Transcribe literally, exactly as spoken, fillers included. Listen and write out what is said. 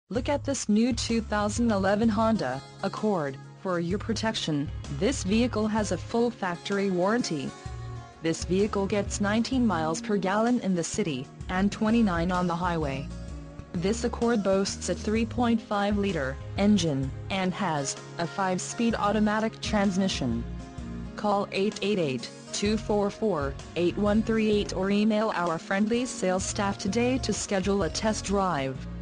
Look at this new two thousand eleven Honda Accord. For your protection, this vehicle has a full factory warranty. This vehicle gets nineteen miles per gallon in the city, and twenty-nine on the highway. This Accord boasts a three point five liter engine, and has a five speed automatic transmission. Call eight eight eight, two four four, eight one three eight or email our friendly sales staff today to schedule a test drive.